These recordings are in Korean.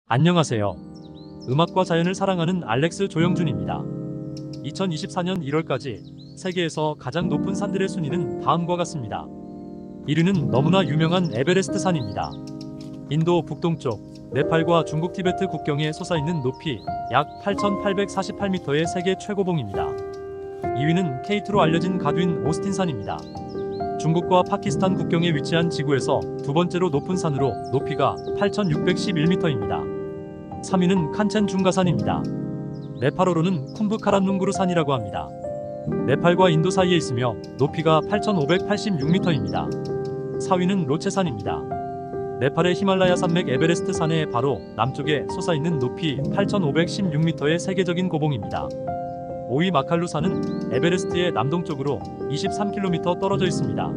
안녕하세요. 음악과 자연을 사랑하는 알렉스 조영준입니다. 2024년 1월까지 세계에서 가장 높은 산들의 순위는 다음과 같습니다. 1위는 너무나 유명한 에베레스트 산입니다. 인도 북동쪽 네팔과 중국 티베트 국경에 솟아있는 높이 약 8,848m의 세계 최고봉입니다. 2위는 K2로 알려진 가드윈 오스틴 산입니다. 중국과 파키스탄 국경에 위치한 지구에서 두 번째로 높은 산으로 높이가 8,611m입니다. 3위는 칸첸 중가산입니다. 네팔어로는 쿰브카란룽구르 산이라고 합니다. 네팔과 인도 사이에 있으며 높이가 8,586m입니다. 4위는 로체산입니다. 네팔의 히말라야 산맥 에베레스트 산의 바로 남쪽에 솟아있는 높이 8,516m의 세계적인 고봉입니다. 5위 마칼루산은 에베레스트의 남동쪽으로 23km 떨어져 있습니다.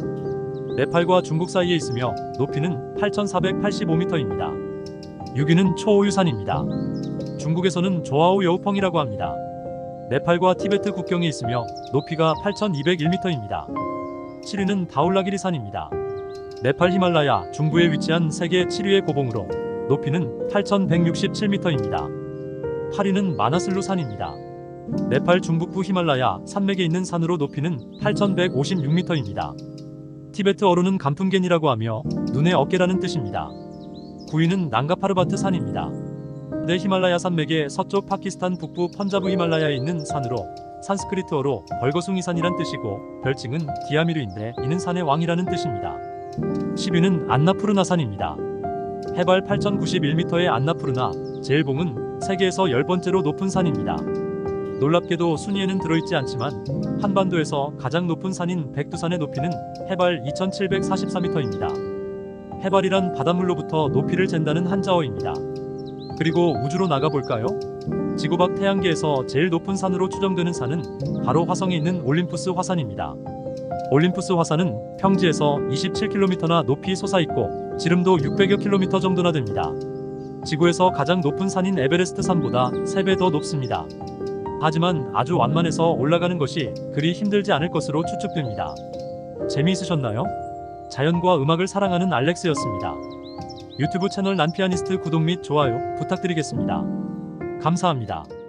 네팔과 중국 사이에 있으며 높이는 8,485m입니다. 6위는 초오유산입니다. 중국에서는 조아오 여우펑이라고 합니다. 네팔과 티베트 국경에 있으며 높이가 8,201m입니다. 7위는 다울라기리산입니다. 네팔 히말라야 중부에 위치한 세계 7위의 고봉으로 높이는 8,167m입니다. 8위는 마나슬루산입니다. 네팔 중북부 히말라야 산맥에 있는 산으로 높이는 8,156m입니다. 티베트어로는 간풍겐이라고 하며 눈의 어깨라는 뜻입니다. 9위는 난가파르바트 산입니다. 네 히말라야 산맥의 서쪽 파키스탄 북부 펀자브 히말라야에 있는 산으로 산스크리트어로 벌거숭이 산이란 뜻이고 별칭은 디아미르인데 이는 산의 왕이라는 뜻입니다. 10위는 안나푸르나 산입니다. 해발 8,091m의 안나푸르나 제일봉은 세계에서 10번째로 높은 산입니다. 놀랍게도 순위에는 들어있지 않지만 한반도에서 가장 높은 산인 백두산의 높이는 해발 2,744m입니다. 해발이란 바닷물로부터 높이를 잰다는 한자어입니다. 그리고 우주로 나가볼까요? 지구 밖 태양계에서 제일 높은 산으로 추정되는 산은 바로 화성에 있는 올림푸스 화산입니다. 올림푸스 화산은 평지에서 27km나 높이 솟아있고 지름도 600여 km 정도나 됩니다. 지구에서 가장 높은 산인 에베레스트 산보다 3배 더 높습니다. 하지만 아주 완만해서 올라가는 것이 그리 힘들지 않을 것으로 추측됩니다. 재미있으셨나요? 자연과 음악을 사랑하는 알렉스였습니다. 유튜브 채널 난피아니스트 구독 및 좋아요 부탁드리겠습니다. 감사합니다.